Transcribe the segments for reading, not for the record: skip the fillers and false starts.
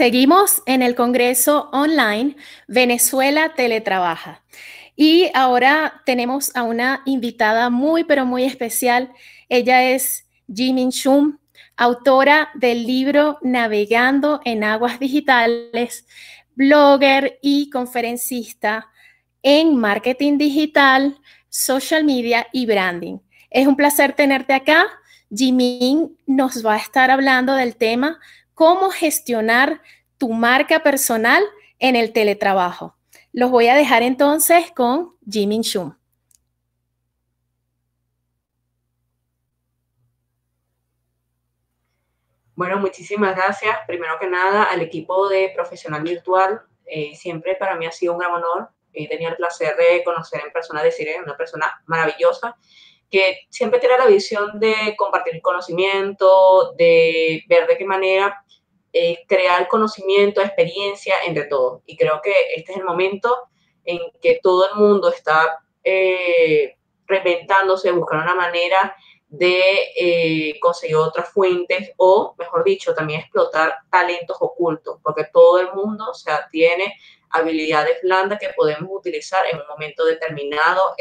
Seguimos en el Congreso Online Venezuela Teletrabaja. Y ahora tenemos a una invitada muy, pero muy especial. Ella es Jimin Chung, autora del libro Navegando en Aguas Digitales, blogger y conferencista en marketing digital, social media y branding. Es un placer tenerte acá. Jimin nos va a estar hablando del tema cómo gestionar tu marca personal en el teletrabajo. Los voy a dejar entonces con Jimin Chung. Bueno, muchísimas gracias. Primero que nada, al equipo de Profesional Virtual. Siempre para mí ha sido un gran honor. He tenido el placer de conocer en persona a Desiree, una persona maravillosa, que siempre tiene la visión de compartir conocimiento, de ver de qué manera crear conocimiento, experiencia entre todos. Y creo que este es el momento en que todo el mundo está reinventándose, buscando una manera de conseguir otras fuentes o, mejor dicho, también explotar talentos ocultos, porque todo el mundo, o sea, tiene habilidades blandas que podemos utilizar en un momento determinado,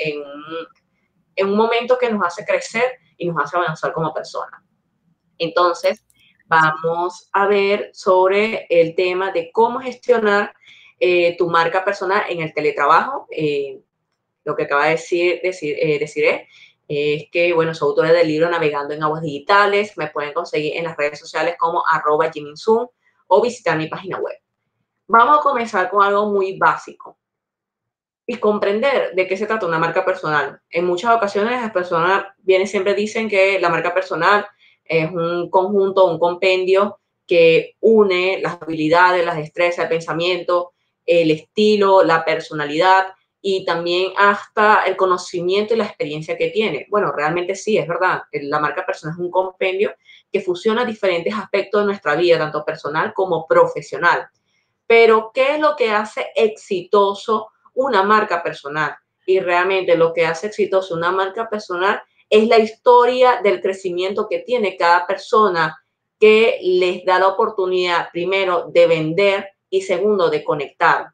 en un momento que nos hace crecer y nos hace avanzar como personas. Entonces, vamos a ver sobre el tema de cómo gestionar tu marca personal en el teletrabajo. Lo que acaba de decir es que, bueno, soy autora del libro Navegando en Aguas Digitales. Me pueden conseguir en las redes sociales como @jiminzoom o visitar mi página web. Vamos a comenzar con algo muy básico y comprender de qué se trata una marca personal. En muchas ocasiones las personas siempre dicen que la marca personal es un conjunto, un compendio que une las habilidades, las destrezas, el pensamiento, el estilo, la personalidad y también hasta el conocimiento y la experiencia que tiene. Bueno, realmente sí, es verdad. La marca personal es un compendio que fusiona diferentes aspectos de nuestra vida, tanto personal como profesional. Pero, ¿qué es lo que hace exitoso una marca personal? Y realmente lo que hace exitoso una marca personal es la historia del crecimiento que tiene cada persona que les da la oportunidad, primero, de vender y segundo, de conectar.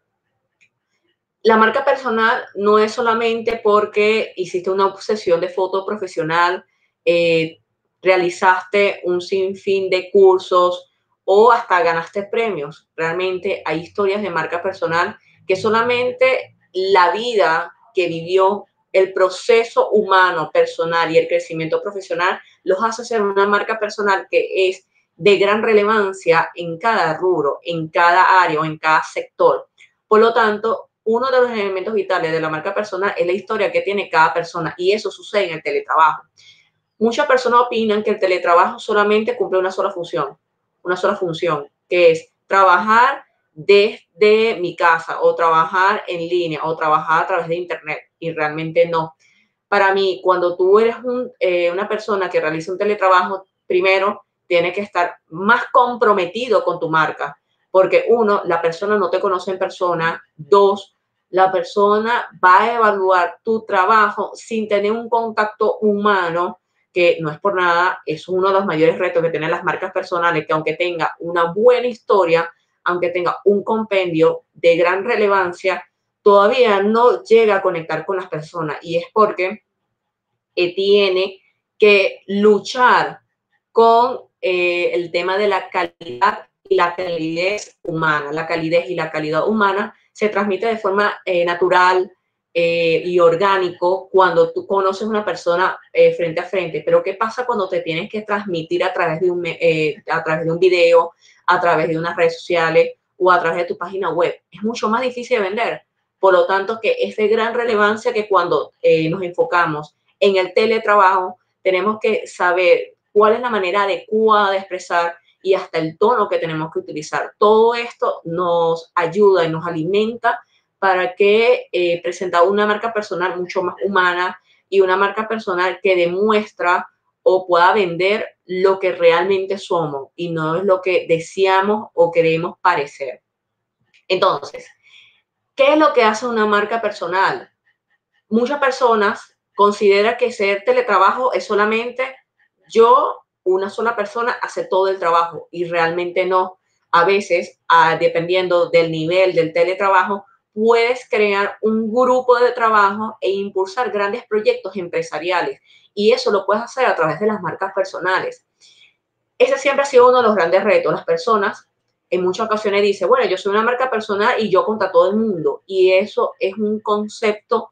La marca personal no es solamente porque hiciste una obsesión de foto profesional, eh, realizaste un sinfín de cursos o hasta ganaste premios. Realmente hay historias de marca personal que solamente la vida que vivió, el proceso humano, personal y el crecimiento profesional los hace ser una marca personal que es de gran relevancia en cada rubro, en cada área o en cada sector. Por lo tanto, uno de los elementos vitales de la marca personal es la historia que tiene cada persona y eso sucede en el teletrabajo. Muchas personas opinan que el teletrabajo solamente cumple una sola función, que es trabajar desde mi casa o trabajar en línea o trabajar a través de internet y realmente no. Para mí, cuando tú eres una persona que realiza un teletrabajo, primero, tienes que estar más comprometido con tu marca, porque uno, la persona no te conoce en persona, dos, la persona va a evaluar tu trabajo sin tener un contacto humano, que no es por nada, es uno de los mayores retos que tienen las marcas personales, que aunque tenga una buena historia, aunque tenga un compendio de gran relevancia, todavía no llega a conectar con las personas y es porque tiene que luchar con el tema de la calidad y la calidez humana. La calidez y la calidad humana se transmite de forma natural y orgánico cuando tú conoces a una persona frente a frente. Pero ¿qué pasa cuando te tienes que transmitir a través de un video, a través de unas redes sociales o a través de tu página web? Es mucho más difícil de vender. Por lo tanto, que es de gran relevancia que cuando nos enfocamos en el teletrabajo, tenemos que saber cuál es la manera adecuada de expresar y hasta el tono que tenemos que utilizar. Todo esto nos ayuda y nos alimenta para que presentar una marca personal mucho más humana y una marca personal que demuestra o pueda vender lo que realmente somos y no es lo que deseamos o queremos parecer. Entonces, ¿qué es lo que hace una marca personal? Muchas personas consideran que ser teletrabajo es solamente una sola persona hace todo el trabajo y realmente no. A veces, dependiendo del nivel del teletrabajo, puedes crear un grupo de trabajo e impulsar grandes proyectos empresariales. Y eso lo puedes hacer a través de las marcas personales. Ese siempre ha sido uno de los grandes retos. Las personas en muchas ocasiones dicen, bueno, yo soy una marca personal y yo contra todo el mundo. Y eso es un concepto,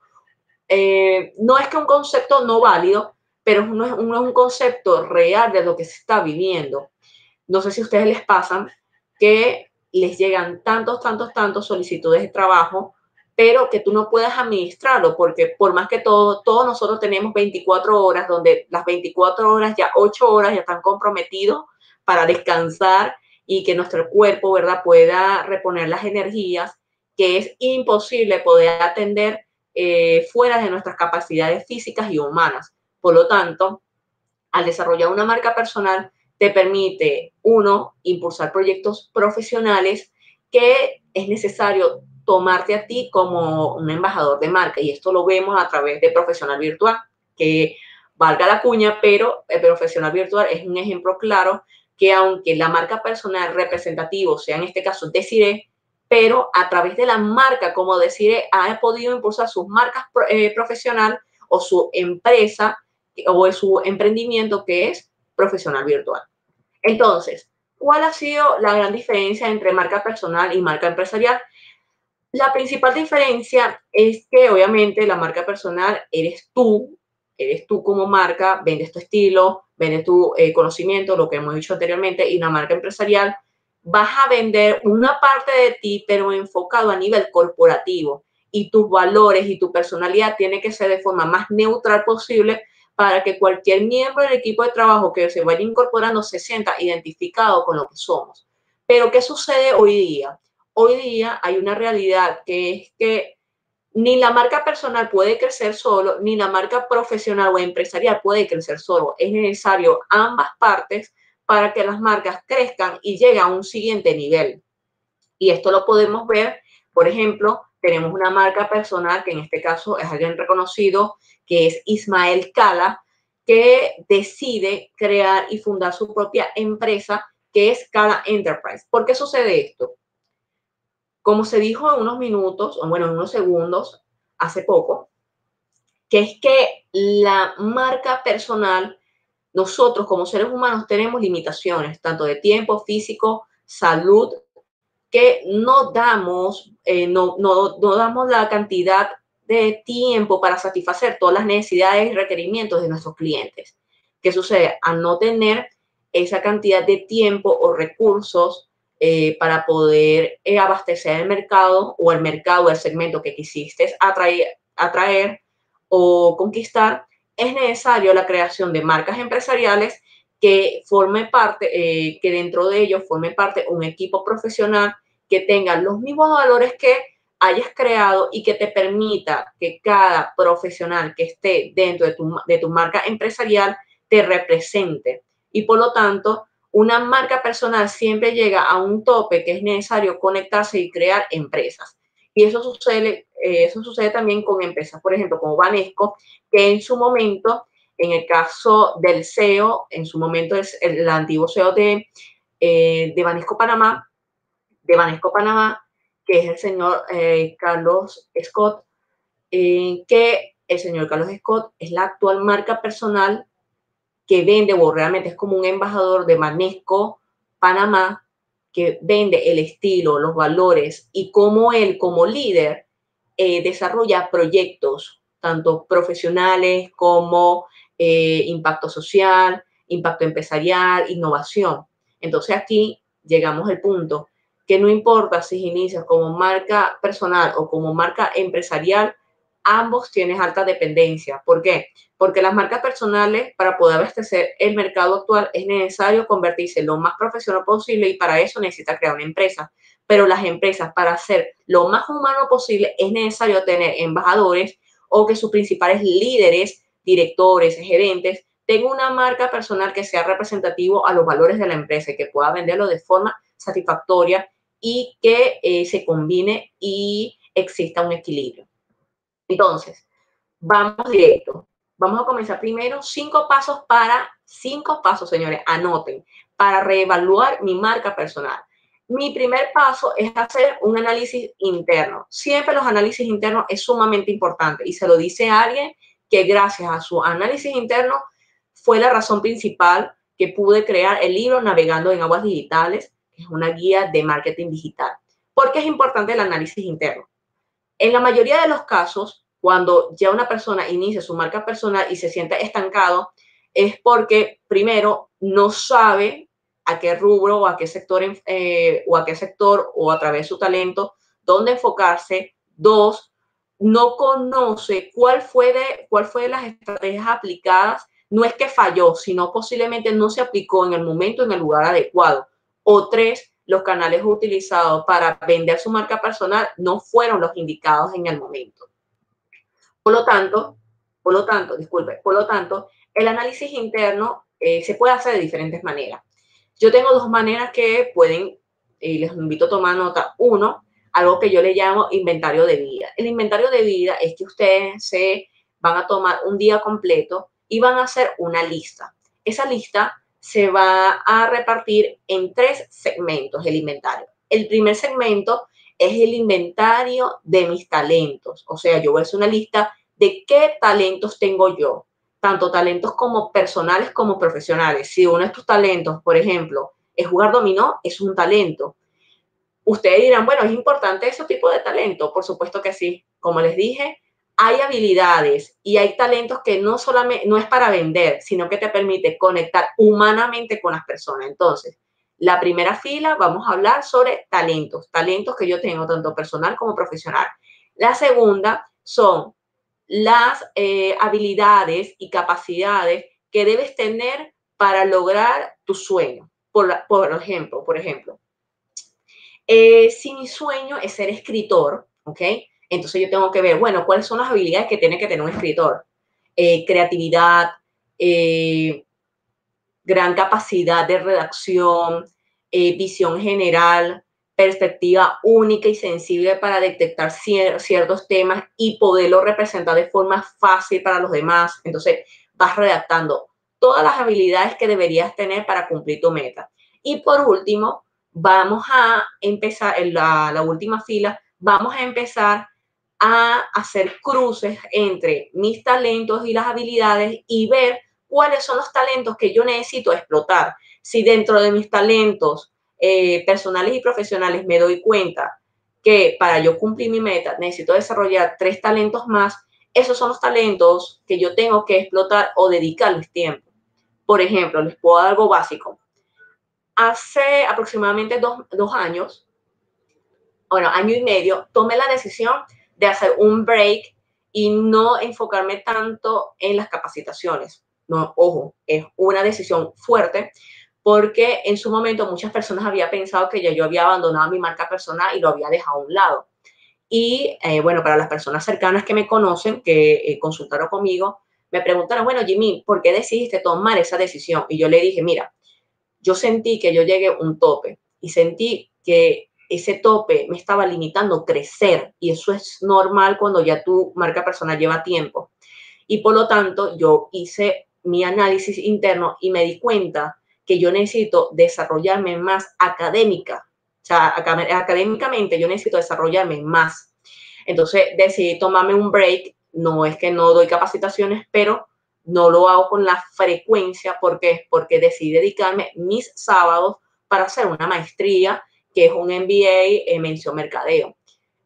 no es que un concepto no válido, pero no es un concepto real de lo que se está viviendo. No sé si a ustedes les pasan que les llegan tantos solicitudes de trabajo, pero que tú no puedes administrarlo, porque por más que todos nosotros tenemos 24 horas, donde las 24 horas, ya 8 horas ya están comprometidos para descansar y que nuestro cuerpo, ¿verdad?, pueda reponer las energías, que es imposible poder atender fuera de nuestras capacidades físicas y humanas. Por lo tanto, al desarrollar una marca personal, te permite, uno, impulsar proyectos profesionales que es necesario tomarte a ti como un embajador de marca. Y esto lo vemos a través de Profesional Virtual, que valga la cuña, pero el Profesional Virtual es un ejemplo claro que aunque la marca personal representativo sea en este caso Desiree, pero a través de la marca como Desiree ha podido impulsar sus marcas profesional o su empresa o su emprendimiento que es Profesional Virtual. Entonces, ¿cuál ha sido la gran diferencia entre marca personal y marca empresarial? La principal diferencia es que obviamente la marca personal eres tú como marca, vendes tu estilo, vendes tu conocimiento, lo que hemos dicho anteriormente, y una marca empresarial vas a vender una parte de ti, pero enfocado a nivel corporativo, y tus valores y tu personalidad tiene que ser de forma más neutral posible para que cualquier miembro del equipo de trabajo que se vaya incorporando se sienta identificado con lo que somos. Pero ¿qué sucede hoy día? Hoy día hay una realidad que es que ni la marca personal puede crecer solo, ni la marca profesional o empresarial puede crecer solo. Es necesario ambas partes para que las marcas crezcan y lleguen a un siguiente nivel. Y esto lo podemos ver, por ejemplo, tenemos una marca personal que en este caso es alguien reconocido, que es Ismael Cala, que decide crear y fundar su propia empresa, que es Cala Enterprise. ¿Por qué sucede esto? Como se dijo en unos minutos, o bueno, en unos segundos, hace poco, que es que la marca personal, nosotros como seres humanos tenemos limitaciones, tanto de tiempo físico, salud, que no damos la cantidad de tiempo para satisfacer todas las necesidades y requerimientos de nuestros clientes. ¿Qué sucede? Al no tener esa cantidad de tiempo o recursos para poder abastecer el mercado o el segmento que quisiste atraer o conquistar, es necesario la creación de marcas empresariales que forme parte, que dentro de ellos forme parte un equipo profesional que tenga los mismos valores que hayas creado y que te permita que cada profesional que esté dentro de tu marca empresarial te represente. Y por lo tanto, una marca personal siempre llega a un tope que es necesario conectarse y crear empresas. Y eso sucede también con empresas, por ejemplo, como Banesco, que en su momento, en el caso del CEO, en su momento es el antiguo CEO de Banesco Panamá, que es el señor Carlos Scott, que el señor Carlos Scott es la actual marca personal que vende, o realmente es como un embajador de Banesco Panamá, que vende el estilo, los valores y cómo él como líder desarrolla proyectos, tanto profesionales como impacto social, impacto empresarial, innovación. Entonces aquí llegamos al punto que no importa si inicias como marca personal o como marca empresarial, ambos tienes alta dependencia. ¿Por qué? Porque las marcas personales, para poder abastecer el mercado actual, es necesario convertirse lo más profesional posible y para eso necesita crear una empresa. Pero las empresas, para ser lo más humano posible, es necesario tener embajadores o que sus principales líderes, directores, gerentes, tengan una marca personal que sea representativo a los valores de la empresa y que pueda venderlo de forma satisfactoria y que se combine y exista un equilibrio. Entonces, vamos directo. Vamos a comenzar primero 5 pasos, señores, anoten, para reevaluar mi marca personal. Mi primer paso es hacer un análisis interno. Siempre los análisis internos es sumamente importante y se lo dice a alguien que gracias a su análisis interno fue la razón principal que pude crear el libro Navegando en Aguas Digitales, que es una guía de marketing digital. ¿Por qué es importante el análisis interno? En la mayoría de los casos, cuando ya una persona inicia su marca personal y se siente estancado, es porque primero no sabe a qué rubro o a qué sector o a través de su talento dónde enfocarse. Dos, no conoce cuál fue de las estrategias aplicadas. No es que falló, sino posiblemente no se aplicó en el momento, en el lugar adecuado. O tres, los canales utilizados para vender su marca personal no fueron los indicados en el momento. Por lo tanto, el análisis interno se puede hacer de diferentes maneras. Yo tengo dos maneras que pueden, les invito a tomar nota. Uno, algo que yo le llamo inventario de vida. El inventario de vida es que ustedes se van a tomar un día completo y van a hacer una lista. Esa lista se va a repartir en 3 segmentos, el inventario. El primer segmento es el inventario de mis talentos. O sea, yo voy a hacer una lista de qué talentos tengo yo, tanto talentos como personales como profesionales. Si uno de tus talentos, por ejemplo, es jugar dominó, es un talento. Ustedes dirán, bueno, ¿es importante ese tipo de talento? Por supuesto que sí. Como les dije, hay habilidades y hay talentos que no solamente no es para vender, sino que te permite conectar humanamente con las personas. Entonces, la primera fila vamos a hablar sobre talentos que yo tengo tanto personal como profesional. La segunda son las habilidades y capacidades que debes tener para lograr tu sueño. Por ejemplo, si mi sueño es ser escritor, ¿ok? Entonces yo tengo que ver, bueno, ¿cuáles son las habilidades que tiene que tener un escritor? Creatividad, gran capacidad de redacción, visión general, perspectiva única y sensible para detectar ciertos temas y poderlo representar de forma fácil para los demás. Entonces vas redactando todas las habilidades que deberías tener para cumplir tu meta. Y por último, vamos a empezar, en la última fila, vamos a empezar a hacer cruces entre mis talentos y las habilidades y ver cuáles son los talentos que yo necesito explotar. Si dentro de mis talentos personales y profesionales me doy cuenta que para yo cumplir mi meta necesito desarrollar 3 talentos más, esos son los talentos que yo tengo que explotar o dedicarles tiempo. Por ejemplo, les puedo dar algo básico. Hace aproximadamente dos años, bueno, año y medio, tomé la decisión de hacer un break y no enfocarme tanto en las capacitaciones. No, ojo, es una decisión fuerte porque en su momento muchas personas habían pensado que ya yo había abandonado mi marca personal y lo había dejado a un lado. Y bueno, para las personas cercanas que me conocen, que consultaron conmigo, me preguntaron, bueno, Jimmy, ¿por qué decidiste tomar esa decisión? Y yo le dije, mira, yo sentí que yo llegué a un tope y sentí que ese tope me estaba limitando a crecer y eso es normal cuando ya tu marca personal lleva tiempo. Y por lo tanto, yo hice mi análisis interno y me di cuenta que yo necesito desarrollarme más académica. O sea, académicamente yo necesito desarrollarme más. Entonces decidí tomarme un break. No es que no doy capacitaciones, pero no lo hago con la frecuencia. ¿Por qué? Porque decidí dedicarme mis sábados para hacer una maestría, que es un MBA en mención mercadeo.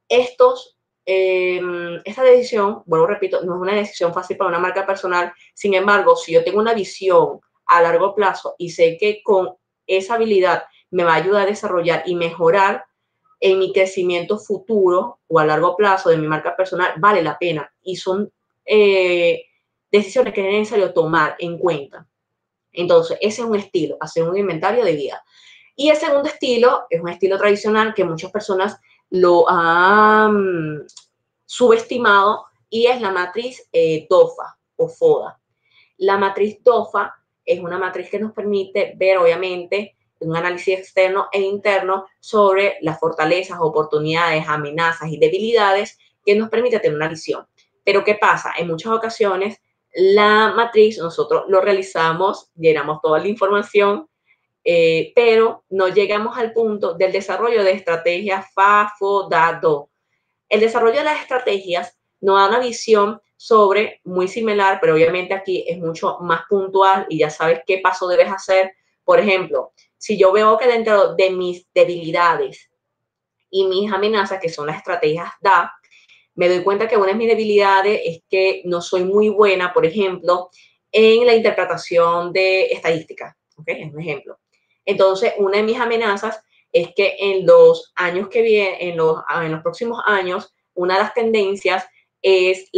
Esta decisión, vuelvo, repito, no es una decisión fácil para una marca personal. Sin embargo, si yo tengo una visión a largo plazo y sé que con esa habilidad me va a ayudar a desarrollar y mejorar en mi crecimiento futuro o a largo plazo de mi marca personal, vale la pena. Y son decisiones que es necesario tomar en cuenta. Entonces, ese es un estilo, hacer un inventario de vida. Y el segundo estilo es un estilo tradicional que muchas personas lo han subestimado y es la matriz DOFA o FODA. La matriz DOFA es una matriz que nos permite ver, obviamente, un análisis externo e interno sobre las fortalezas, oportunidades, amenazas y debilidades que nos permite tener una visión. Pero ¿qué pasa? En muchas ocasiones la matriz nosotros lo realizamos, llenamos toda la información pero no llegamos al punto del desarrollo de estrategias FAFO-DADO. El desarrollo de las estrategias nos da una visión sobre, muy similar, pero obviamente aquí es mucho más puntual y ya sabes qué paso debes hacer. Por ejemplo, si yo veo que dentro de mis debilidades y mis amenazas, que son las estrategias DA, me doy cuenta que una de mis debilidades es que no soy muy buena, por ejemplo, en la interpretación de estadísticas. ¿Okay? Es un ejemplo. Entonces, una de mis amenazas es que en los años que vienen, en los próximos años, una de las tendencias es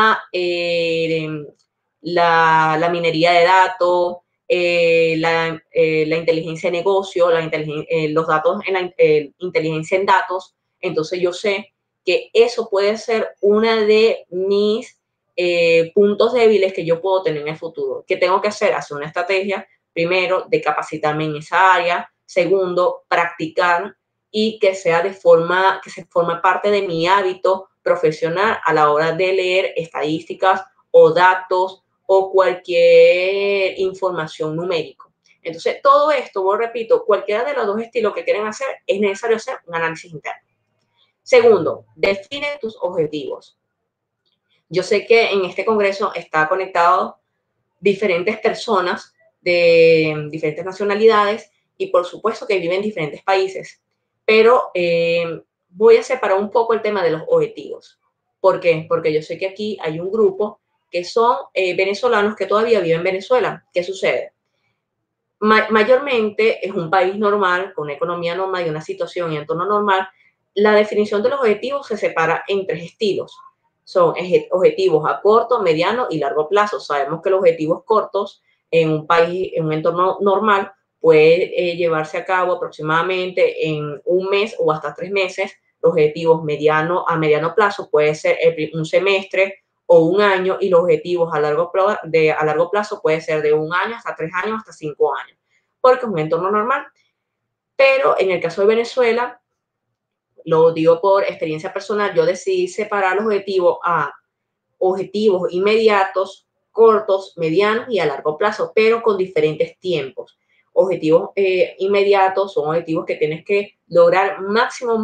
la minería de datos, la inteligencia de negocio, los datos en la inteligencia en datos. Entonces yo sé que eso puede ser una de mis puntos débiles que yo puedo tener en el futuro. ¿Qué tengo que hacer? Hacer una estrategia, primero, de capacitarme en esa área. Segundo, practicar y que sea que se forme parte de mi hábito profesional a la hora de leer estadísticas o datos o cualquier información numérica. Entonces, todo esto, vos repito, cualquiera de los dos estilos que quieren hacer, es necesario hacer un análisis interno. Segundo, define tus objetivos. Yo sé que en este congreso está conectado diferentes personas de diferentes nacionalidades y por supuesto que viven en diferentes países, pero voy a separar un poco el tema de los objetivos. ¿Por qué? Porque yo sé que aquí hay un grupo que son venezolanos que todavía viven en Venezuela. ¿Qué sucede? Mayormente es un país normal, con una economía normal y una situación y entorno normal. La definición de los objetivos se separa en tres estilos. Son objetivos a corto, mediano y largo plazo. Sabemos que los objetivos cortos en un país, en un entorno normal, puede llevarse a cabo aproximadamente en un mes o hasta 3 meses. Los objetivos a mediano plazo puede ser un semestre o un año, y los objetivos a largo plazo puede ser de un año hasta 3 años, hasta 5 años, porque es un entorno normal. Pero en el caso de Venezuela, lo digo por experiencia personal, yo decidí separar los objetivos a objetivos inmediatos, cortos, medianos y a largo plazo, pero con diferentes tiempos. Objetivos inmediatos son objetivos que tienes que lograr máximo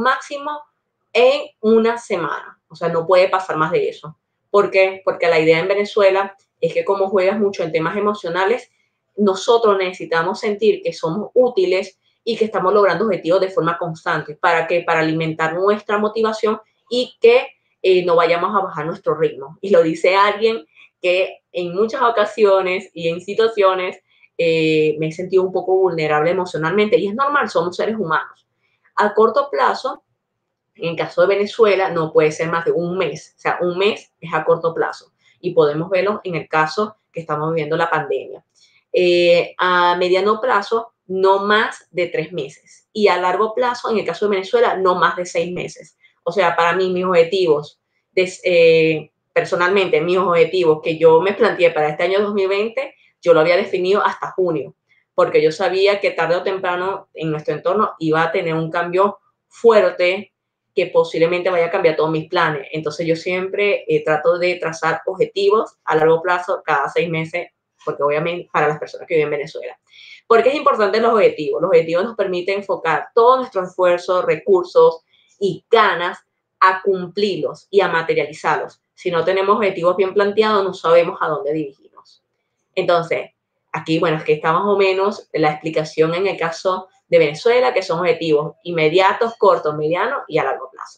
en una semana. O sea, no puede pasar más de eso. ¿Por qué? Porque la idea en Venezuela es que como juegas mucho en temas emocionales, nosotros necesitamos sentir que somos útiles y que estamos logrando objetivos de forma constante. ¿Para qué? Para alimentar nuestra motivación y que no vayamos a bajar nuestro ritmo. Y lo dice alguien que en muchas ocasiones y en situaciones me he sentido un poco vulnerable emocionalmente. Y es normal, somos seres humanos. A corto plazo, en el caso de Venezuela, no puede ser más de un mes. O sea, un mes es a corto plazo. Y podemos verlo en el caso que estamos viviendo la pandemia. A mediano plazo, no más de 3 meses. Y a largo plazo, en el caso de Venezuela, no más de 6 meses. O sea, para mí, mis objetivos, personalmente, mis objetivos que yo me planteé para este año 2020, yo lo había definido hasta junio, porque yo sabía que tarde o temprano en nuestro entorno iba a tener un cambio fuerte que posiblemente vaya a cambiar todos mis planes. Entonces yo siempre trato de trazar objetivos a largo plazo cada 6 meses, porque obviamente para las personas que viven en Venezuela. ¿Por qué es importante los objetivos? Los objetivos nos permiten enfocar todo nuestro esfuerzo, recursos y ganas a cumplirlos y a materializarlos. Si no tenemos objetivos bien planteados, no sabemos a dónde dirigirnos. Entonces, aquí, bueno, es que está más o menos la explicación en el caso de Venezuela, que son objetivos inmediatos, cortos, medianos y a largo plazo.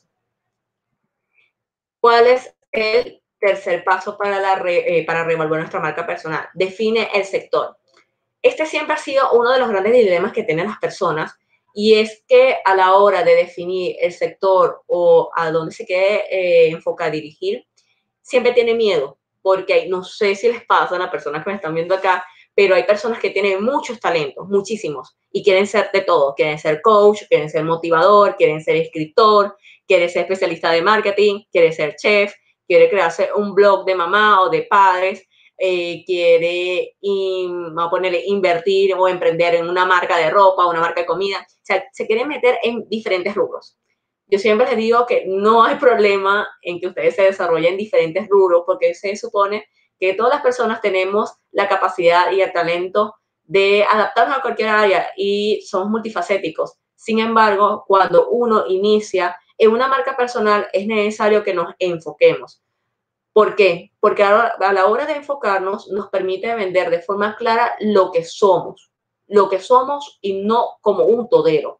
¿Cuál es el tercer paso para reevaluar nuestra marca personal? Define el sector. Este siempre ha sido uno de los grandes dilemas que tienen las personas, y es que a la hora de definir el sector o a dónde se quiere enfocar, dirigir, siempre tiene miedo, porque no sé si les pasa a las personas que me están viendo acá, pero hay personas que tienen muchos talentos, muchísimos, y quieren ser de todo. Quieren ser coach, quieren ser motivador, quieren ser escritor, quieren ser especialista de marketing, quieren ser chef, quiere crearse un blog de mamá o de padres, quiere vamos a ponerle, invertir o emprender en una marca de ropa, una marca de comida. O sea, se quieren meter en diferentes rubros. Yo siempre les digo que no hay problema en que ustedes se desarrollen en diferentes rubros, porque se supone que todas las personas tenemos la capacidad y el talento de adaptarnos a cualquier área y somos multifacéticos. Sin embargo, cuando uno inicia en una marca personal, es necesario que nos enfoquemos. ¿Por qué? Porque a la hora de enfocarnos nos permite vender de forma clara lo que somos y no como un todero.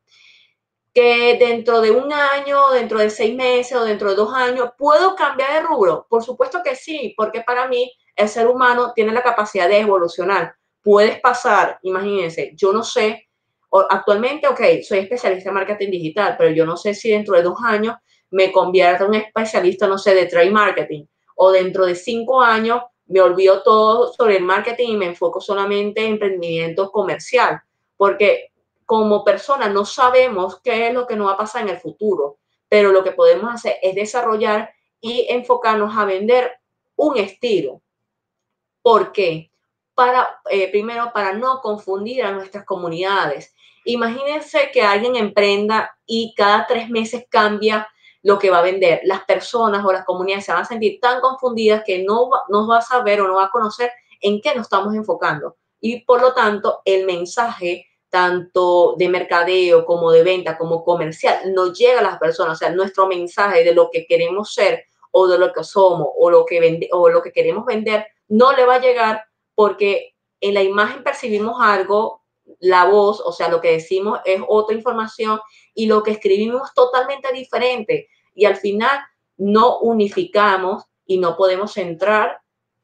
Que dentro de un año, dentro de 6 meses o dentro de 2 años, ¿puedo cambiar de rubro? Por supuesto que sí, porque para mí el ser humano tiene la capacidad de evolucionar. Puedes pasar, imagínense, yo no sé, actualmente, ok, soy especialista en marketing digital, pero yo no sé si dentro de 2 años me convierto en un especialista, no sé, de trade marketing, o dentro de 5 años me olvido todo sobre el marketing y me enfoco solamente en emprendimiento comercial, porque como persona no sabemos qué es lo que nos va a pasar en el futuro, pero lo que podemos hacer es desarrollar y enfocarnos a vender un estilo. ¿Por qué? Primero, para no confundir a nuestras comunidades. Imagínense que alguien emprenda y cada 3 meses cambia lo que va a vender. Las personas o las comunidades se van a sentir tan confundidas que no va a saber o no va a conocer en qué nos estamos enfocando. Y por lo tanto, el mensaje tanto de mercadeo como de venta, como comercial, no llega a las personas. O sea, nuestro mensaje de lo que queremos ser o de lo que somos o lo que queremos vender no le va a llegar porque en la imagen percibimos algo, la voz, o sea, lo que decimos es otra información y lo que escribimos totalmente diferente. Y al final no unificamos y no podemos centrar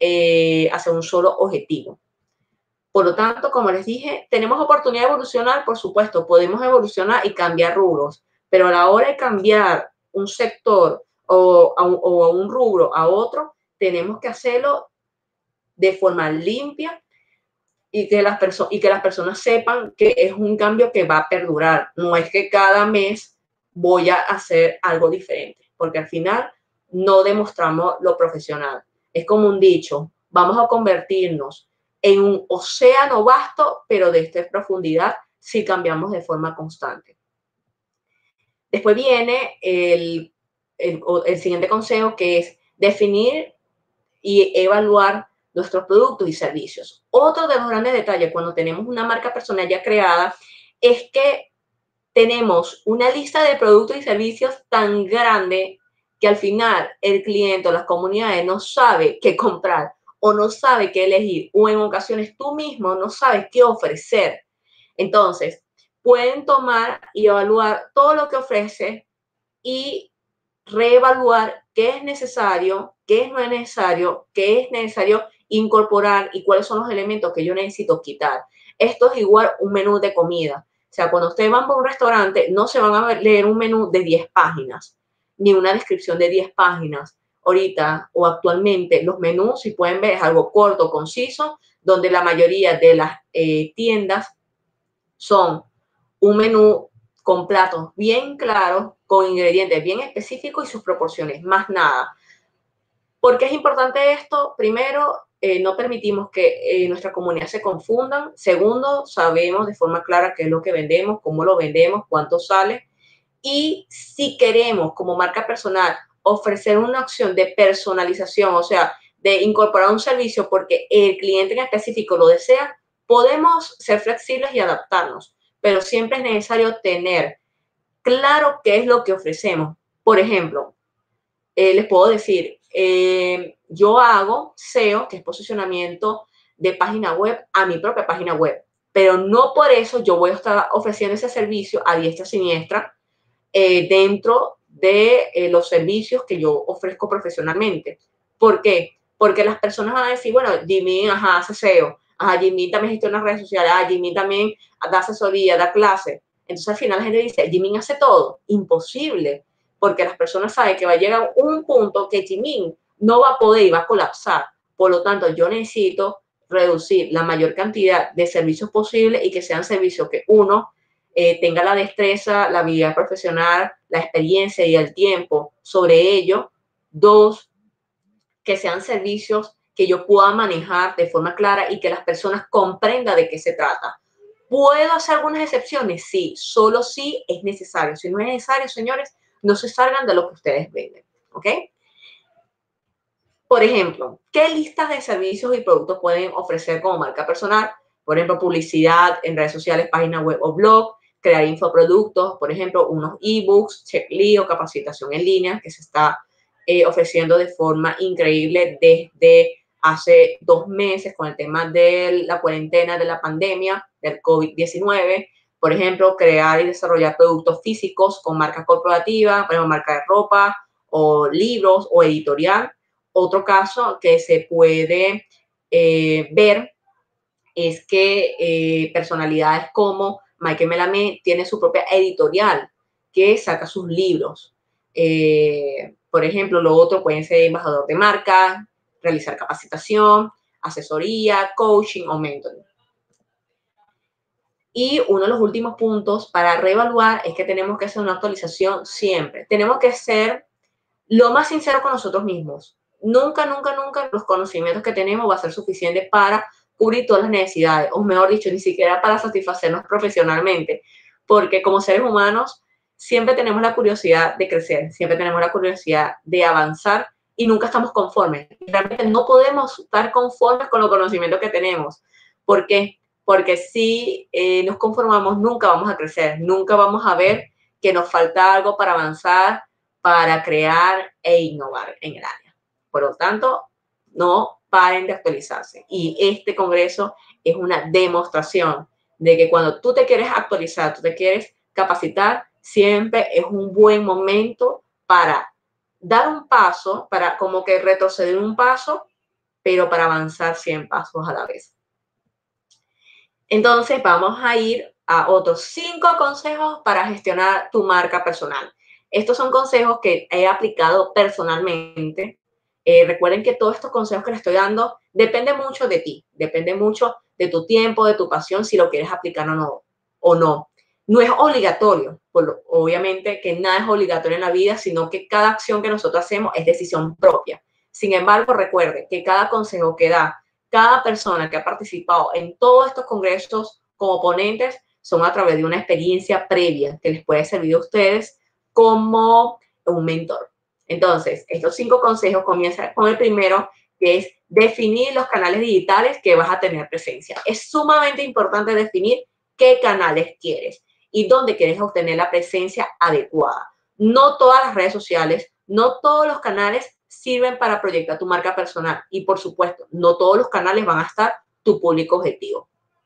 hacia un solo objetivo. Por lo tanto, como les dije, tenemos oportunidad de evolucionar, por supuesto, podemos evolucionar y cambiar rubros, pero a la hora de cambiar un sector o a un rubro a otro, tenemos que hacerlo de forma limpia y que las personas sepan que es un cambio que va a perdurar. No es que cada mes voy a hacer algo diferente, porque al final no demostramos lo profesional. Es como un dicho, vamos a convertirnos en un océano vasto, pero de esta profundidad si cambiamos de forma constante. Después viene el siguiente consejo, que es definir y evaluar nuestros productos y servicios. Otro de los grandes detalles cuando tenemos una marca personal ya creada es que tenemos una lista de productos y servicios tan grande que al final el cliente o las comunidades no sabe qué comprar o no sabe qué elegir o en ocasiones tú mismo no sabes qué ofrecer. Entonces, pueden tomar y evaluar todo lo que ofrece y reevaluar qué es necesario, qué no es necesario, qué es necesario incorporar y cuáles son los elementos que yo necesito quitar. Esto es igual un menú de comida. O sea, cuando ustedes van por un restaurante, no se van a leer un menú de 10 páginas, ni una descripción de 10 páginas. Ahorita o actualmente los menús, si pueden ver, es algo corto, conciso, donde la mayoría de las tiendas son un menú con platos bien claros, con ingredientes bien específicos y sus proporciones, más nada. ¿Por qué es importante esto? Primero, no permitimos que nuestra comunidad se confundan. Segundo, sabemos de forma clara qué es lo que vendemos, cómo lo vendemos, cuánto sale. Y si queremos, como marca personal, ofrecer una opción de personalización, o sea, de incorporar un servicio porque el cliente en específico lo desea, podemos ser flexibles y adaptarnos, pero siempre es necesario tener claro qué es lo que ofrecemos. Por ejemplo, les puedo decir, yo hago SEO, que es posicionamiento de página web, a mi propia página web, pero no por eso yo voy a estar ofreciendo ese servicio a diestra y siniestra dentro de los servicios que yo ofrezco profesionalmente. ¿Por qué? Porque las personas van a decir, bueno, Jimmy, ajá, hace SEO, ajá, Jimmy también gestiona redes sociales, ajá, Jimmy también da asesoría, da clase. Entonces al final la gente dice, Jimmy hace todo. Imposible, porque las personas saben que va a llegar un punto que Jimmy no va a poder y va a colapsar. Por lo tanto, yo necesito reducir la mayor cantidad de servicios posible y que sean servicios que uno tenga la destreza, la habilidad profesional, la experiencia y el tiempo sobre ello. Dos, que sean servicios que yo pueda manejar de forma clara y que las personas comprendan de qué se trata. ¿Puedo hacer algunas excepciones? Sí, solo si es necesario. Si no es necesario, señores, no se salgan de lo que ustedes venden, ¿ok? Por ejemplo, ¿qué listas de servicios y productos pueden ofrecer como marca personal? Por ejemplo, publicidad en redes sociales, página web o blog, crear infoproductos, por ejemplo, unos ebooks, checklist o capacitación en línea que se está ofreciendo de forma increíble desde hace 2 meses con el tema de la cuarentena, de la pandemia, del COVID-19. Por ejemplo, crear y desarrollar productos físicos con marca corporativa, por ejemplo, marca de ropa o libros o editorial. Otro caso que se puede ver es que personalidades como Michael Melamed tiene su propia editorial que saca sus libros. Por ejemplo, lo otro pueden ser embajador de marca, realizar capacitación, asesoría, coaching o mentoring. Y uno de los últimos puntos para reevaluar es que tenemos que hacer una actualización siempre. Tenemos que ser lo más sinceros con nosotros mismos. Nunca, nunca, nunca los conocimientos que tenemos va a ser suficiente para cubrir todas las necesidades, o mejor dicho, ni siquiera para satisfacernos profesionalmente, porque como seres humanos siempre tenemos la curiosidad de crecer, siempre tenemos la curiosidad de avanzar y nunca estamos conformes. Realmente no podemos estar conformes con los conocimientos que tenemos. ¿Por qué? Porque si nos conformamos, nunca vamos a crecer, nunca vamos a ver que nos falta algo para avanzar, para crear e innovar en el área. Por lo tanto, no paren de actualizarse. Y este congreso es una demostración de que cuando tú te quieres actualizar, tú te quieres capacitar, siempre es un buen momento para dar un paso, para como que retroceder un paso, pero para avanzar 100 pasos a la vez. Entonces, vamos a ir a otros 5 consejos para gestionar tu marca personal. Estos son consejos que he aplicado personalmente. Recuerden que todos estos consejos que les estoy dando depende mucho de ti, depende mucho de tu tiempo, de tu pasión, si lo quieres aplicar o no. No es obligatorio, obviamente que nada es obligatorio en la vida, sino que cada acción que nosotros hacemos es decisión propia. Sin embargo, recuerde que cada consejo que da cada persona que ha participado en todos estos congresos como ponentes son a través de una experiencia previa que les puede servir a ustedes como un mentor. Entonces, estos 5 consejos comienzan con el primero, que es definir los canales digitales que vas a tener presencia. Es sumamente importante definir qué canales quieres y dónde quieres obtener la presencia adecuada. No todas las redes sociales, no todos los canales sirven para proyectar tu marca personal y, por supuesto, no todos los canales van a estar tu público objetivo.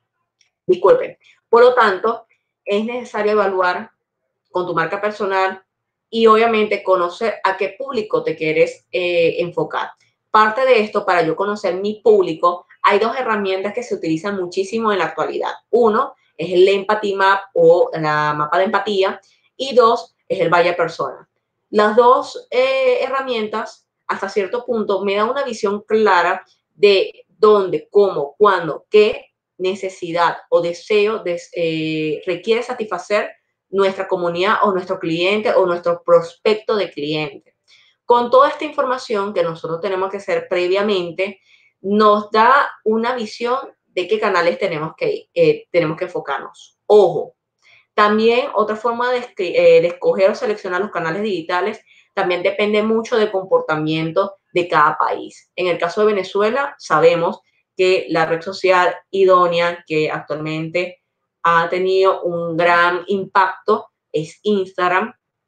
Disculpen. Por lo tanto, es necesario evaluar con tu marca personal y obviamente conocer a qué público te quieres enfocar. Parte de esto, para yo conocer mi público, hay 2 herramientas que se utilizan muchísimo en la actualidad. Uno es el Empathy Map o la mapa de empatía y 2 es el Buyer Persona. Las 2 herramientas hasta cierto punto me dan una visión clara de dónde, cómo, cuándo, qué necesidad o deseo requiere satisfacer nuestra comunidad o nuestro cliente o nuestro prospecto de cliente. Con toda esta información que nosotros tenemos que hacer previamente, nos da una visión de qué canales tenemos que enfocarnos. Ojo, también otra forma de escoger o seleccionar los canales digitales también depende mucho del comportamiento de cada país. En el caso de Venezuela, sabemos que la red social idónea que actualmente ha tenido un gran impacto es Instagram.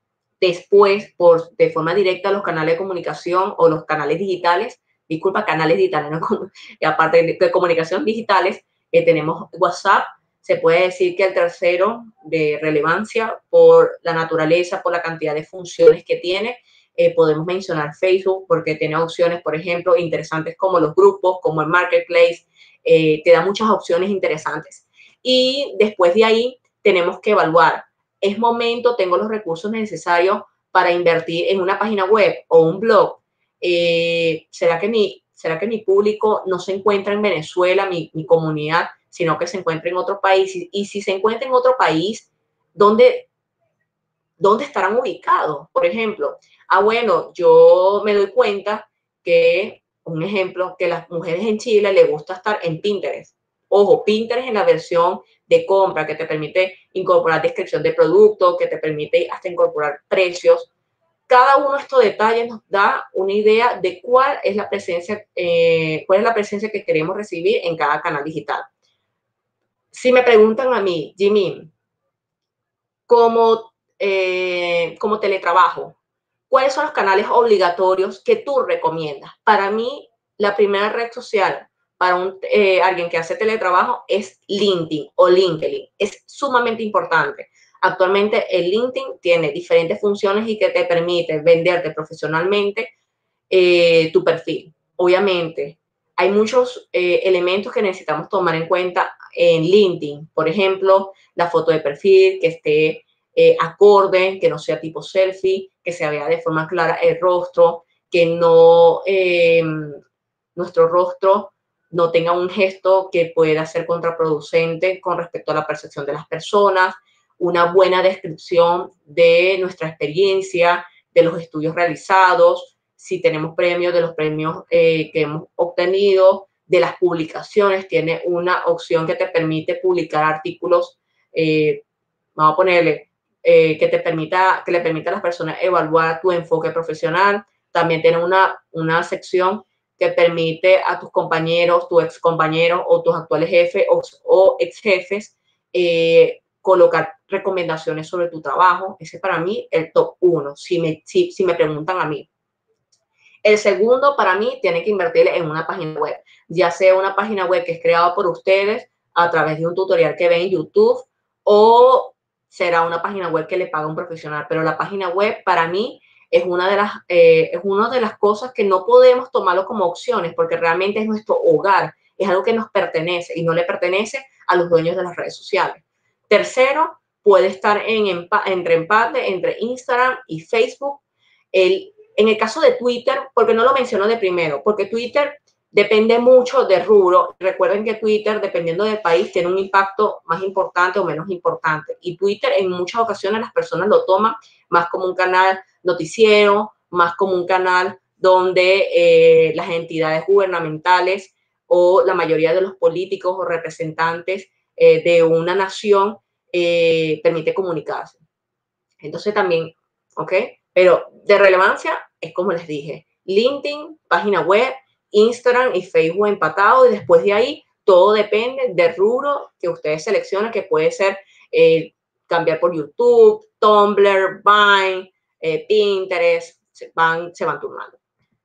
Después, de forma directa, los canales de comunicación o los canales digitales, canales digitales, ¿no? Aparte de comunicación digitales, tenemos WhatsApp. Se puede decir que el tercero de relevancia por la naturaleza, por la cantidad de funciones que tiene. Podemos mencionar Facebook porque tiene opciones, por ejemplo, interesantes como los grupos, como el Marketplace. Te da muchas opciones interesantes. Y después de ahí tenemos que evaluar. ¿Es momento, tengo los recursos necesarios para invertir en una página web o un blog? ¿Será que mi público no se encuentra en Venezuela, mi comunidad, sino que se encuentra en otro país? Y si se encuentra en otro país, ¿dónde estarán ubicados? Por ejemplo, bueno, yo me doy cuenta que, un ejemplo, que las mujeres en Chile les gusta estar en Pinterest. Ojo, Pinterest en la versión de compra que te permite incorporar descripción de producto, que te permite hasta incorporar precios. Cada uno de estos detalles nos da una idea de cuál es la presencia que queremos recibir en cada canal digital. Si me preguntan a mí, Jimmy, como teletrabajo, ¿cuáles son los canales obligatorios que tú recomiendas? Para mí, la primera red social para alguien que hace teletrabajo es LinkedIn o LinkedIn. Es sumamente importante. Actualmente el LinkedIn tiene diferentes funciones y que te permite venderte profesionalmente tu perfil. Obviamente, hay muchos elementos que necesitamos tomar en cuenta en LinkedIn. Por ejemplo, la foto de perfil, que esté acorde, que no sea tipo selfie, que se vea de forma clara el rostro, que no nuestro rostro no tenga un gesto que pueda ser contraproducente con respecto a la percepción de las personas, una buena descripción de nuestra experiencia, de los estudios realizados, si tenemos premios, de los premios que hemos obtenido, de las publicaciones. Tiene una opción que te permite publicar artículos, vamos a ponerle, que le permita a las personas evaluar tu enfoque profesional. También tiene una sección que permite a tus compañeros, tu ex compañero o tus actuales jefes o ex jefes colocar recomendaciones sobre tu trabajo. Ese para mí el top 1, si me preguntan a mí. El segundo, para mí, tiene que invertir en una página web, ya sea una página web que es creada por ustedes a través de un tutorial que ven en YouTube o será una página web que le paga un profesional. Pero la página web, para mí, es una de las cosas que no podemos tomarlo como opciones porque realmente es nuestro hogar, es algo que nos pertenece y no le pertenece a los dueños de las redes sociales. Tercero, puede estar entre empate entre Instagram y Facebook. En el caso de Twitter, porque no lo menciono de primero, porque Twitter depende mucho del rubro. Recuerden que Twitter, dependiendo del país, tiene un impacto más importante o menos importante. Y Twitter, en muchas ocasiones, las personas lo toman más como un canal noticiero, más como un canal donde las entidades gubernamentales o la mayoría de los políticos o representantes de una nación permite comunicarse. Entonces también, ¿ok? Pero de relevancia es como les dije, LinkedIn, página web, Instagram y Facebook empatado y después de ahí todo depende del rubro que ustedes seleccionen, que puede ser cambiar por YouTube, Tumblr, Vine, Pinterest, se van turnando.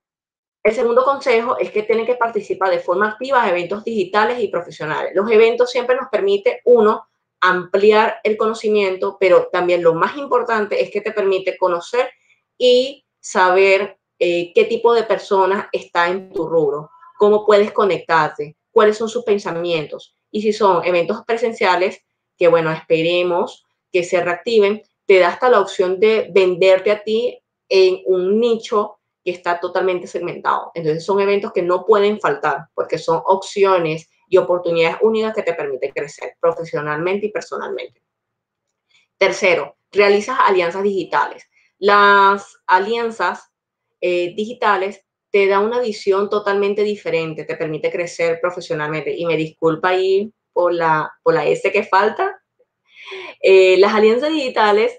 El segundo consejo es que tienen que participar de forma activa en eventos digitales y profesionales. Los eventos siempre nos permiten, uno, ampliar el conocimiento, pero también lo más importante es que te permite conocer y saber qué tipo de persona está en tu rubro, cómo puedes conectarte, cuáles son sus pensamientos. Y si son eventos presenciales, que bueno, esperemos que se reactiven, te da hasta la opción de venderte a ti en un nicho que está totalmente segmentado. Entonces son eventos que no pueden faltar porque son opciones y oportunidades únicas que te permiten crecer profesionalmente y personalmente. Tercero, realizas alianzas digitales. Las alianzas digitales te da una visión totalmente diferente, te permite crecer profesionalmente. Y me disculpa ahí por la S que falta. Las alianzas digitales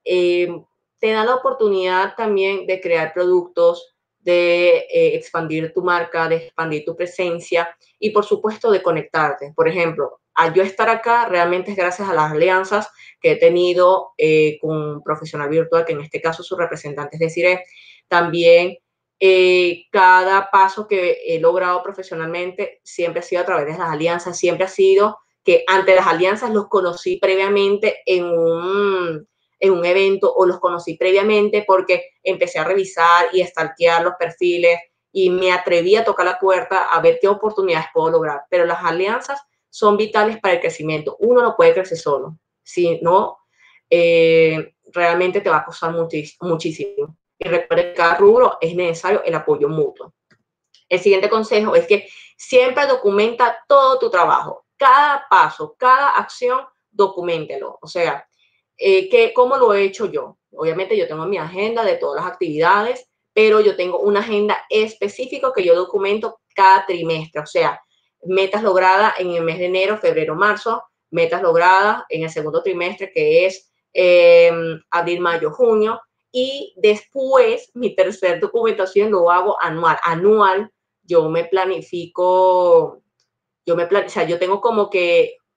te dan la oportunidad también de crear productos, de expandir tu marca, de expandir tu presencia y por supuesto de conectarte. Por ejemplo, al yo estar acá realmente es gracias a las alianzas que he tenido con un profesional virtual, que en este caso su representante es Desiree. También cada paso que he logrado profesionalmente siempre ha sido a través de las alianzas, siempre ha sido que ante las alianzas los conocí previamente en un evento o los conocí previamente porque empecé a revisar y a stalkear los perfiles y me atreví a tocar la puerta a ver qué oportunidades puedo lograr. Pero las alianzas son vitales para el crecimiento. Uno no puede crecer solo, si no, realmente te va a costar muchísimo. Y recuerda que cada rubro es necesario el apoyo mutuo. El siguiente consejo es que siempre documenta todo tu trabajo. Cada paso, cada acción, documéntelo. O sea, ¿cómo lo he hecho yo? Obviamente yo tengo mi agenda de todas las actividades, pero yo tengo una agenda específica que yo documento cada trimestre. O sea, metas logradas en el mes de enero, febrero, marzo, metas logradas en el segundo trimestre, que es abril, mayo, junio. Y después, mi tercer documentación lo hago anual. Anual, yo me planifico, o sea, yo tengo como que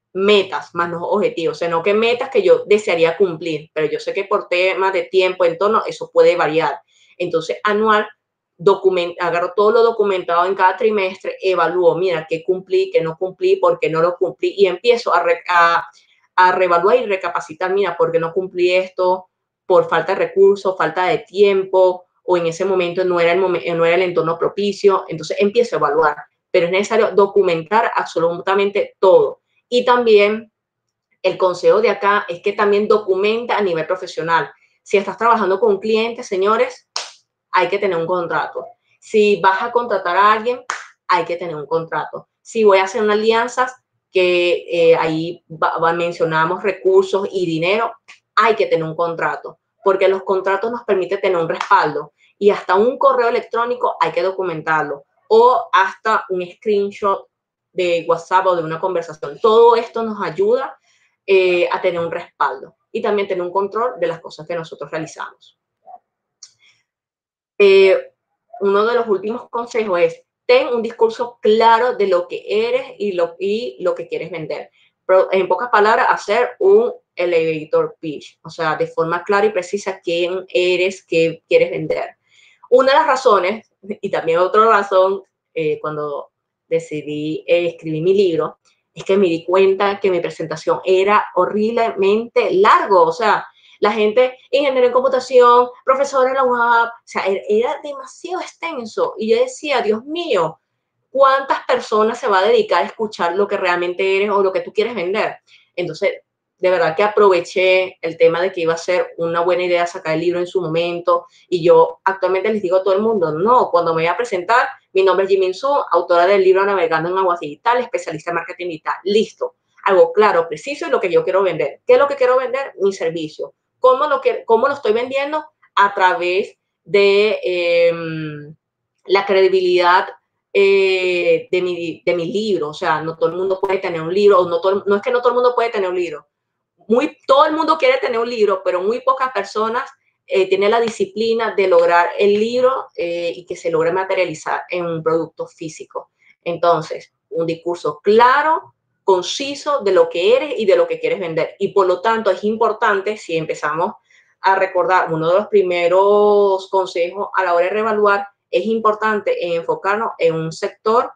metas, más no objetivos, sino que metas que yo desearía cumplir, pero yo sé que por temas de tiempo, entorno, eso puede variar. Entonces, anual, agarro todo lo documentado en cada trimestre, evalúo, mira, qué cumplí, qué no cumplí, por qué no lo cumplí, y empiezo a reevaluar y recapacitar, mira, por qué no cumplí esto, por falta de recursos, falta de tiempo, o en ese momento no era el entorno propicio. Entonces empiezo a evaluar, pero es necesario documentar absolutamente todo. Y también el consejo de acá es que también documenta a nivel profesional. Si estás trabajando con clientes, señores, hay que tener un contrato. Si vas a contratar a alguien, hay que tener un contrato. Si voy a hacer una alianza, que ahí mencionamos recursos y dinero, hay que tener un contrato, porque los contratos nos permiten tener un respaldo, y hasta un correo electrónico hay que documentarlo, o hasta un screenshot de WhatsApp o de una conversación. Todo esto nos ayuda a tener un respaldo y también tener un control de las cosas que nosotros realizamos. Uno de los últimos consejos es: ten un discurso claro de lo que eres y lo que quieres vender. Pero, en pocas palabras, hacer un elevator pitch, o sea, de forma clara y precisa quién eres, qué quieres vender. Una de las razones, y también otra razón, cuando decidí escribir mi libro, es que me di cuenta que mi presentación era horriblemente largo. O sea, la gente, ingeniero en computación, profesor en la UAP, o sea, era demasiado extenso. Y yo decía, Dios mío, ¿cuántas personas se va a dedicar a escuchar lo que realmente eres o lo que tú quieres vender? Entonces, de verdad que aproveché el tema de que iba a ser una buena idea sacar el libro en su momento, y yo actualmente les digo a todo el mundo, no, cuando me voy a presentar, mi nombre es Jimin Su, autora del libro Navegando en Aguas Digital, especialista en marketing digital. Listo, algo claro, preciso y lo que yo quiero vender. ¿Qué es lo que quiero vender? Mi servicio. ¿Cómo lo estoy vendiendo? A través de la credibilidad de mi libro. O sea, no todo el mundo puede tener un libro, o no es que no todo el mundo puede tener un libro. Todo el mundo quiere tener un libro, pero muy pocas personas tienen la disciplina de lograr el libro y que se logre materializar en un producto físico. Entonces, un discurso claro, conciso de lo que eres y de lo que quieres vender. Y por lo tanto, es importante, si empezamos a recordar uno de los primeros consejos a la hora de reevaluar, es importante enfocarnos en un sector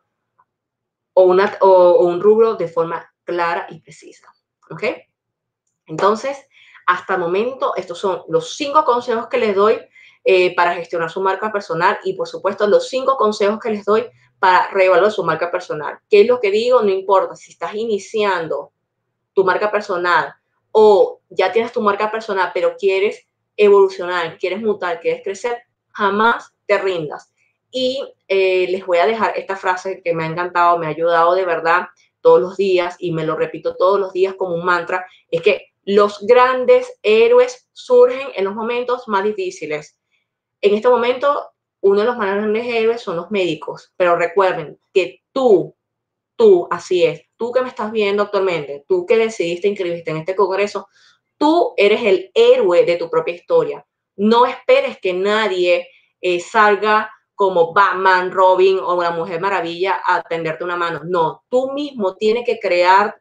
o un rubro de forma clara y precisa. ¿Ok? Entonces, hasta el momento, estos son los 5 consejos que les doy para gestionar su marca personal, y, por supuesto, los 5 consejos que les doy para reevaluar su marca personal. ¿Qué es lo que digo? No importa si estás iniciando tu marca personal o ya tienes tu marca personal, pero quieres evolucionar, quieres mutar, quieres crecer, jamás te rindas. Y les voy a dejar esta frase que me ha encantado, me ha ayudado de verdad todos los días, y me lo repito todos los días como un mantra: es que los grandes héroes surgen en los momentos más difíciles. En este momento, uno de los más grandes héroes son los médicos, pero recuerden que tú, así es, tú que me estás viendo actualmente, tú que decidiste inscribirte en este congreso, tú eres el héroe de tu propia historia. No esperes que nadie salga como Batman, Robin o la Mujer Maravilla a tenderte una mano. No, tú mismo tienes que crear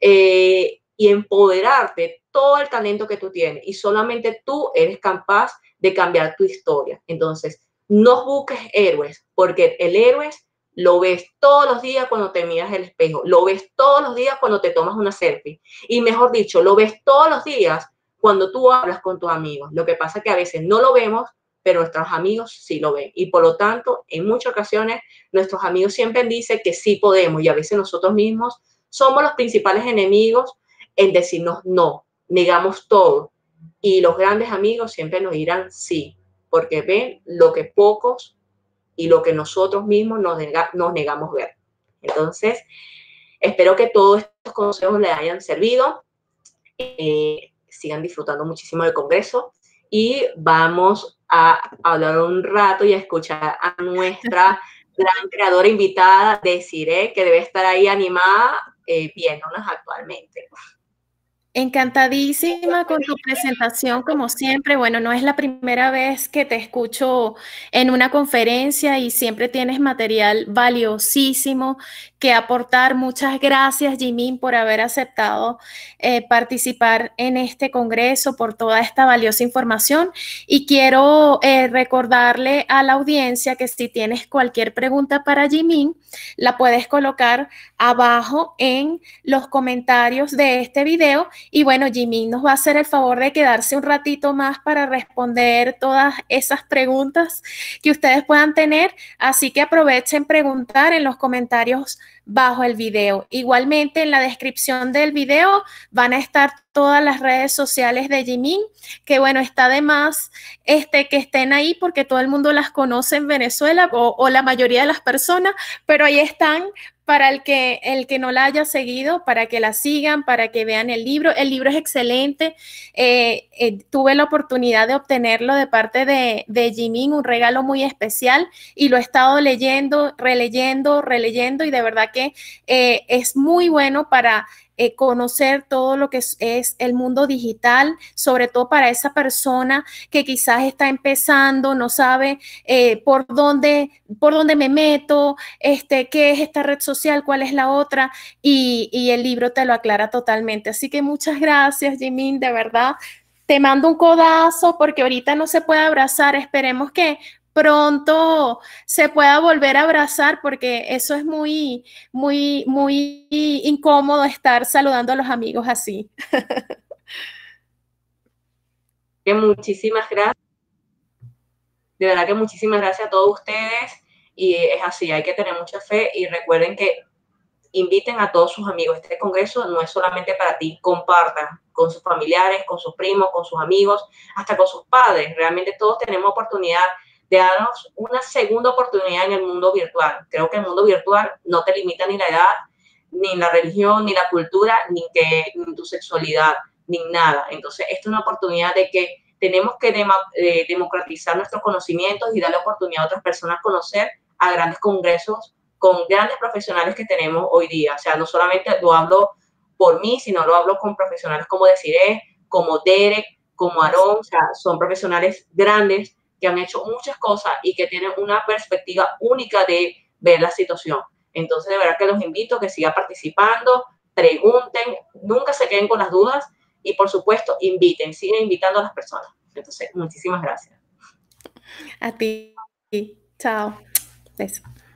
y empoderarte todo el talento que tú tienes, y solamente tú eres capaz de cambiar tu historia. Entonces, no busques héroes, porque el héroe lo ves todos los días cuando te miras el espejo, lo ves todos los días cuando te tomas una selfie, y mejor dicho, lo ves todos los días cuando tú hablas con tus amigos. Lo que pasa es que a veces no lo vemos, pero nuestros amigos sí lo ven, y por lo tanto, en muchas ocasiones, nuestros amigos siempre dicen que sí podemos, y a veces nosotros mismos somos los principales enemigos en decirnos no, negamos todo, y los grandes amigos siempre nos dirán sí, porque ven lo que pocos y lo que nosotros mismos nos negamos a ver. Entonces, espero que todos estos consejos les hayan servido. Sigan disfrutando muchísimo del Congreso, y vamos a hablar un rato y a escuchar a nuestra gran creadora invitada, Desiree, que debe estar ahí animada viéndonos actualmente. Encantadísima con tu presentación, como siempre. Bueno, no es la primera vez que te escucho en una conferencia y siempre tienes material valiosísimo que aportar. Muchas gracias, Jimin, por haber aceptado participar en este congreso, por toda esta valiosa información. Y quiero recordarle a la audiencia que si tienes cualquier pregunta para Jimin, la puedes colocar abajo en los comentarios de este video. Y bueno, Jimin nos va a hacer el favor de quedarse un ratito más para responder todas esas preguntas que ustedes puedan tener. Así que aprovechen preguntar en los comentarios bajo el video. Igualmente en la descripción del video van a estar todas las redes sociales de Jimin, que bueno, está de más que estén ahí porque todo el mundo las conoce en Venezuela o la mayoría de las personas, pero ahí están para el que no la haya seguido, para que la sigan, para que vean el libro. El libro es excelente. Tuve la oportunidad de obtenerlo de parte de Jimin, un regalo muy especial, y lo he estado leyendo, releyendo, y de verdad que es muy bueno para conocer todo lo que es el mundo digital, sobre todo para esa persona que quizás está empezando, no sabe por dónde me meto, qué es esta red social, cuál es la otra, y el libro te lo aclara totalmente. Así que muchas gracias, Jimin, de verdad. Te mando un codazo porque ahorita no se puede abrazar. Esperemos que pronto se pueda volver a abrazar porque eso es muy, muy, muy incómodo estar saludando a los amigos así. Que muchísimas gracias. De verdad que muchísimas gracias a todos ustedes. Y es así, hay que tener mucha fe y recuerden que inviten a todos sus amigos. Este congreso no es solamente para ti, compartan con sus familiares, con sus primos, con sus amigos, hasta con sus padres. Realmente todos tenemos oportunidad de darnos una segunda oportunidad en el mundo virtual. Creo que el mundo virtual no te limita ni la edad, ni la religión, ni la cultura, ni tu sexualidad, ni nada. Entonces, esta es una oportunidad de que tenemos que democratizar nuestros conocimientos y darle oportunidad a otras personas a conocer a grandes congresos con grandes profesionales que tenemos hoy día. O sea, no solamente lo hablo por mí, sino lo hablo con profesionales como Desiree, como Derek, como Aaron. O sea, son profesionales grandes que han hecho muchas cosas y que tienen una perspectiva única de ver la situación. Entonces, de verdad que los invito a que sigan participando, pregunten, nunca se queden con las dudas y, por supuesto, inviten, sigan invitando a las personas. Entonces, muchísimas gracias. A ti. Chao. Beso.